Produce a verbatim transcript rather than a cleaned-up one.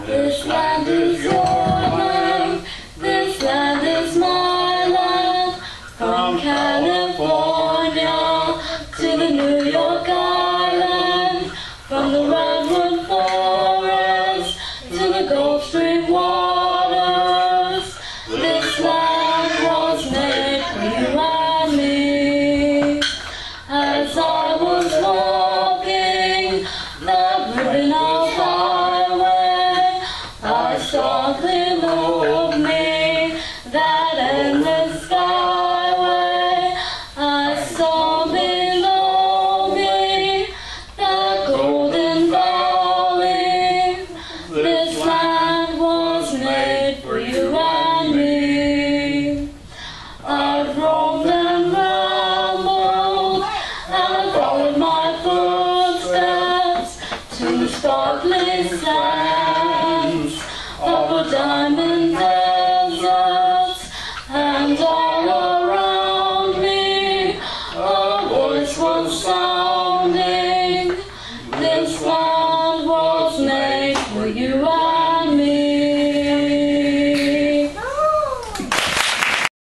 This land is your land, this land is my land. From California to the New York Island, from the redwood forest to the Gulf Stream waters, this land was made for you and me. As I was walking the ribbon of highway, I saw below me that endless skyway. I saw below me that golden valley. This land was made for you and me. I've roamed and rambled, and I followed my footsteps to the sparkling sands of a diamond deserts, and all around me a voice was sounding. This land was made for you and